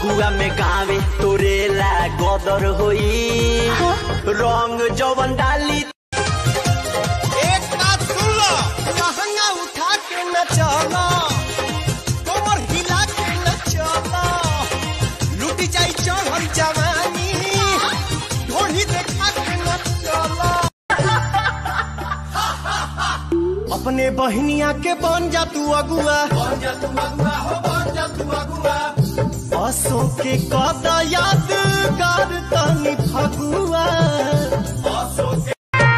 फगुआ में गावे तोरे ला गदर होई रंग जवन डाली। एक बात सुन लो, लहंगा उठा के न चलो, कमर हिला के न चलो, लूटी जाई चढ़ल जवानी, ढोढ़ी देखा के न चलो। अपने बहनिया के बन जा तू अगुआ, बन जा तू अगुआ हो, बन जा तू अगुआ। असो के कदा यादगार तनी फगुआ, असो के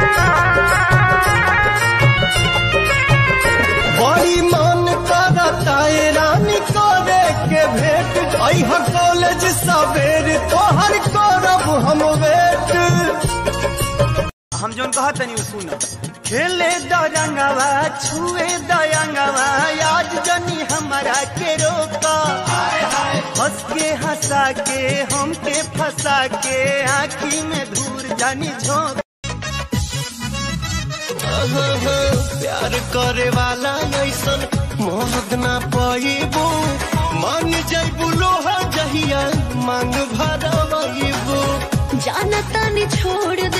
बड़ी मन करता है रानी करे के भेंट। अइहा कॉलेज सवेर तोहर करब हम वेट। हम जोन कहत तनी सुन, खेले दरंगवा छुए दयंगवा, आज जनी हमारा के रोका। हंस के हंसा के हमके फंसा के आँखी में धूर जानी झोंक। प्यार करे वाला ऐसन मोहद ना पाइबो, मान जइबू लोहा जहिया मांग भरबइबो। जानता नहीं छोड़ दे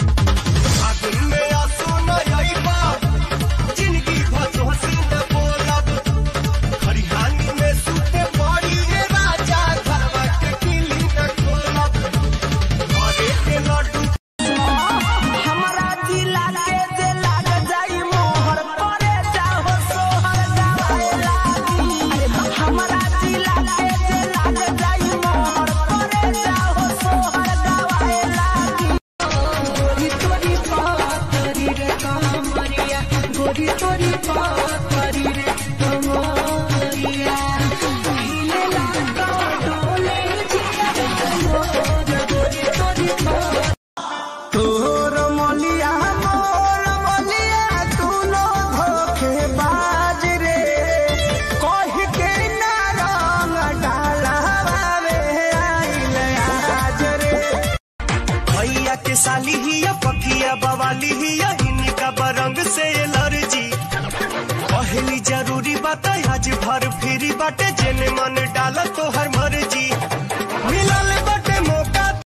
साली ही या पखिया बवाली ही या इनका बरंग से एलर्जी। पहली जरूरी बात आज भर फिरी बाटे, जेने मन डाला तो हर